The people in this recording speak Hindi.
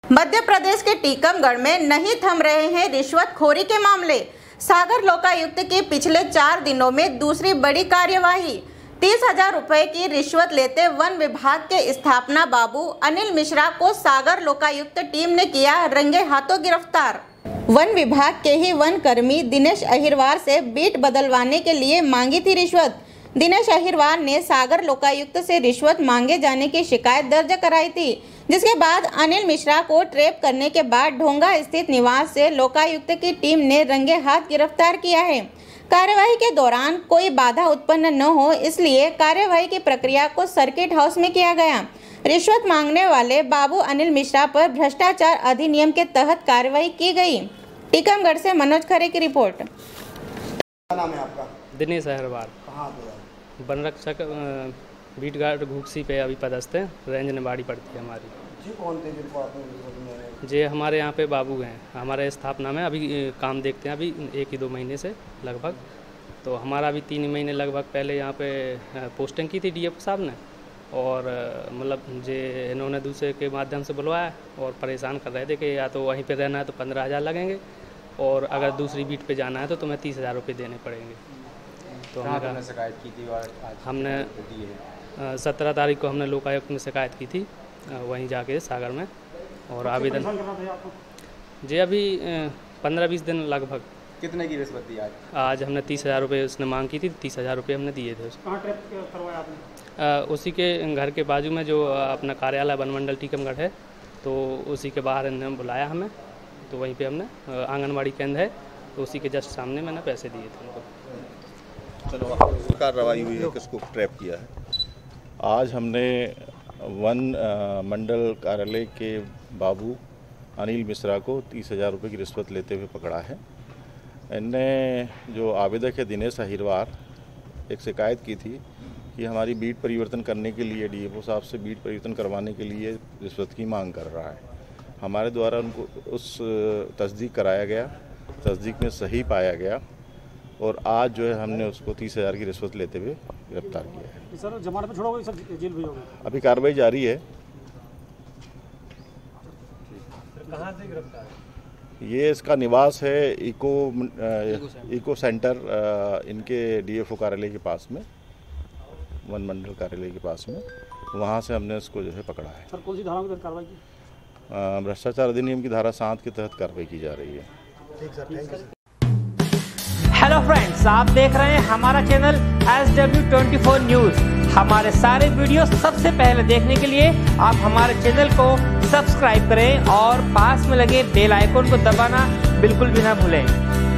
मध्य प्रदेश के टीकमगढ़ में नहीं थम रहे हैं रिश्वतखोरी के मामले। सागर लोकायुक्त की पिछले 4 दिनों में दूसरी बड़ी कार्यवाही। 30,000 रुपए की रिश्वत लेते वन विभाग के स्थापना बाबू अनिल मिश्रा को सागर लोकायुक्त टीम ने किया रंगे हाथों गिरफ्तार। वन विभाग के ही वन कर्मी दिनेश अहिरवार से बीट बदलवाने के लिए मांगी थी रिश्वत। दिनेश अहिरवार ने सागर लोकायुक्त से रिश्वत मांगे जाने की शिकायत दर्ज कराई थी, जिसके बाद अनिल मिश्रा को ट्रैप करने के बाद ढोंगा स्थित निवास से लोकायुक्त की टीम ने रंगे हाथ गिरफ्तार किया है। कार्यवाही के दौरान कोई बाधा उत्पन्न न हो, इसलिए कार्यवाही की प्रक्रिया को सर्किट हाउस में किया गया। रिश्वत मांगने वाले बाबू अनिल मिश्रा पर भ्रष्टाचार अधिनियम के तहत कार्रवाई की गई। टीकमगढ़ से मनोज खरे की रिपोर्ट। क्या नाम है आपका? दिनेश अहिरवार। कहाँ पे? वन रक्षक बीट गार्ड घुक्सी पे अभी पदस्थ है। रेंज निवाड़ी पड़ती है हमारी। जी कौन थे जिनको आपने? जी हमारे यहाँ पे बाबू हैं, हमारे स्थापना में अभी काम देखते हैं अभी 1-2 महीने से लगभग। तो हमारा अभी 3 महीने लगभग पहले यहाँ पे पोस्टिंग की थी डीएफ साहब ने, और मतलब जे इन्होंने दूसरे के माध्यम से बुलवाया और परेशान कर रहे थे कि या तो वहीं पे रहना है तो 15,000 लगेंगे, और अगर दूसरी बीट पे जाना है तो तुम्हें 30,000 रुपये देने पड़ेंगे। तो हमने शिकायत की थी और हमने 17 तारीख को हमने लोकायुक्त में शिकायत की थी, वहीं जाके सागर में, और आवेदन जी अभी 15-20 दिन लगभग। कितने की रिश्वत दी आज हमने 30,000 रुपये उसने मांग की थी, 30,000 रुपये हमने दिए थे उसको। कहाँ ट्रैप करवाया आपने? उसी के घर के बाजू में जो अपना कार्यालय वन मंडल टीकमगढ़ है, तो उसी के बाहर इन्होंने बुलाया हमें, तो वहीं पे हमने आंगनबाड़ी केंद्र है तो उसी के जस्ट सामने मैंने पैसे दिए थे उनको। चलो कार्रवाई हुई है, किसको ट्रैप किया है? आज हमने वन मंडल कार्यालय के बाबू अनिल मिश्रा को 30,000 रुपये की रिश्वत लेते हुए पकड़ा है। इनने जो आवेदक है दिनेश अहिरवार, एक शिकायत की थी कि हमारी बीट परिवर्तन करने के लिए डीएफओ साहब से बीट परिवर्तन करवाने के लिए रिश्वत की मांग कर रहा है। हमारे द्वारा उनको उस तस्दीक कराया गया, तस्दीक में सही पाया गया, और आज जो है हमने उसको 30,000 की रिश्वत लेते हुए गिरफ्तार किया है। सर जमानत पे छोड़ोगे सर जेल भेजोगे? अभी कार्रवाई जारी है। कहाँ से गिरफ्तार है? ये इसका निवास है इको सेंटर, इनके डीएफओ कार्यालय के पास में, वन मंडल कार्यालय के पास में, वहाँ से हमने इसको जो है पकड़ा है। सर कौन सी धाराओं के तहत कार्रवाई की? भ्रष्टाचार अधिनियम की धारा 7 के तहत कार्रवाई की जा रही है। ठीक sir, thank you. Hello friends, आप देख रहे हैं हमारा चैनल SW24 न्यूज। हमारे सारे वीडियो सबसे पहले देखने के लिए आप हमारे चैनल को सब्सक्राइब करें और पास में लगे बेल आइकन को दबाना बिल्कुल भी ना भूलें।